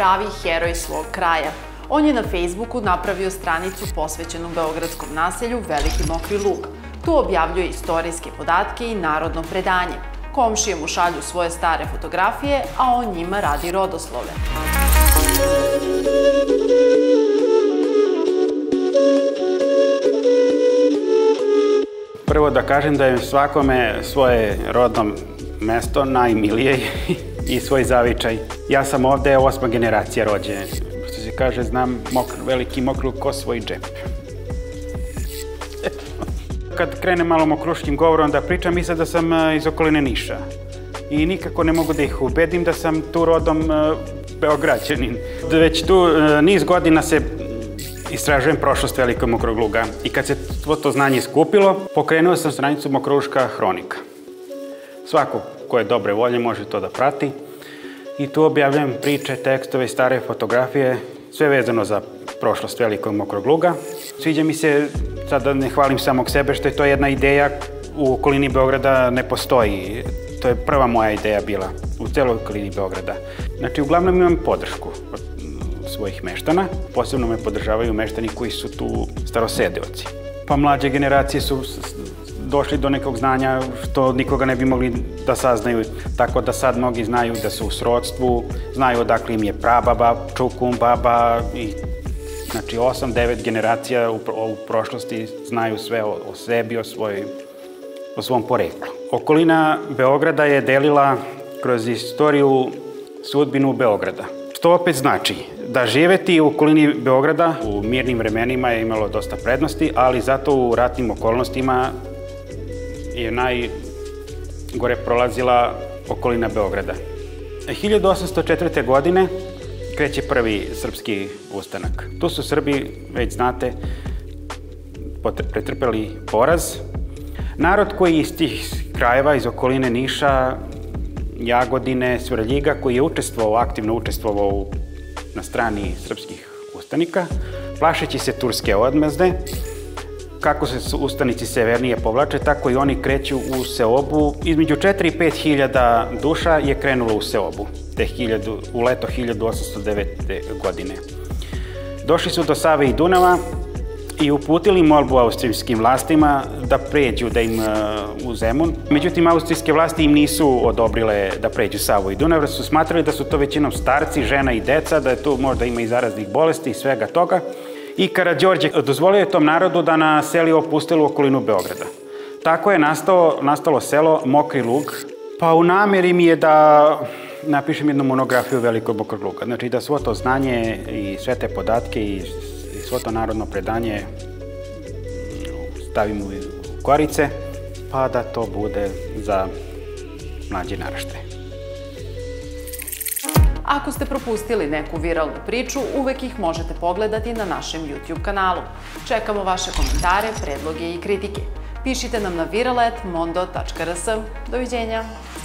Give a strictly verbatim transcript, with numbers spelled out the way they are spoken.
pravi heroj svog kraja. On je na Facebooku napravio stranicu posvećenu beogradskom naselju Veliki Mokri Lug. Tu objavljuje istorijske podatke i narodno predanje. Komšije mu šalju svoje stare fotografije, a on njima radi rodoslove. Prvo da kažem da je svakome svoje rodno mesto najmilije i svoj zavičaj. Ja sam ovde osma generacija rođene. Što se kaže, znam Veliki Mokri Lug ko svoj džep. Kad krenem malo mokruškim govorom da pričam, mislim da sam iz okoline Niša. I nikako ne mogu da ih ubedim da sam tu rodom Beograđanin. Već tu niz godina se istražujem prošlost Velikog Mokrog Luga. I kad se to znanje skupilo, pokrenuo sam stranicu Mokruška hronika. Svako ko je dobre volje može to da prati. I tu objavljam priče, tekstove, stare fotografije, sve vezano za prošlost Velikog Mokrog Luga. Sviđa mi se, sad da ne hvalim samog sebe, što je to jedna ideja u okolini Beograda ne postoji. To je prva moja ideja bila u celoj okolini Beograda. Znači, uglavnom imam podršku od svojih meštana. Posebno me podržavaju meštani koji su tu starosedeoci. Pa mlađe generacije su došli do nekog znanja što nikoga ne bi mogli da saznaju. Tako da sad mnogi znaju da su u srodstvu, znaju odakle im je prababa, čukun, baba i znači osam, devet generacija u prošlosti znaju sve o sebi, o svom poreklu. Okolina Beograda je delila kroz istoriju sudbinu Beograda. Što opet znači da živeti u okolini Beograda u mirnim vremenima je imalo dosta prednosti, ali zato u ratnim okolnostima je najgore prolazila okolina Beograda. hiljadu osamsto četvrte. godine kreće prvi srpski ustanak. Tu su Srbi, već znate, pretrpeli poraz. Narod koji iz tih krajeva, iz okoline Niša, Jagodine, Svrljiga, koji je učestvovao, aktivno učestvovao na strani srpskih ustanika, plašeći se turske odmazde, kako se ustanici severnije povlače, tako i oni kreću u seobu. Između četiri i pet hiljada duša je krenulo u seobu u leto hiljadu osamsto devete. godine. Došli su do Save i Dunava i uputili molbu austrijskim vlastima da pređu, da im u Zemun. Međutim, austrijske vlasti im nisu odobrile da pređu Savu i Dunav, jer su smatrali da su to većinom starci, žena i deca, da tu možda ima i zaraznih bolesti i svega toga. I Karađorđe dozvolio tom narodu da naseli opustilu okolinu Beograda. Tako je nastalo selo Mokri Lug. Pa u nameri mi je da napišem jednu monografiju Velikog Mokrog Luga. Znači da svo to znanje i sve te podatke i svo to narodno predanje stavim u korice, pa da to bude za mlađi naraštaj. Ako ste propustili neku viralnu priču, uvek ih možete pogledati na našem YouTube kanalu. Čekamo vaše komentare, predloge i kritike. Pišite nam na viralet mondo tačka rs. Doviđenja!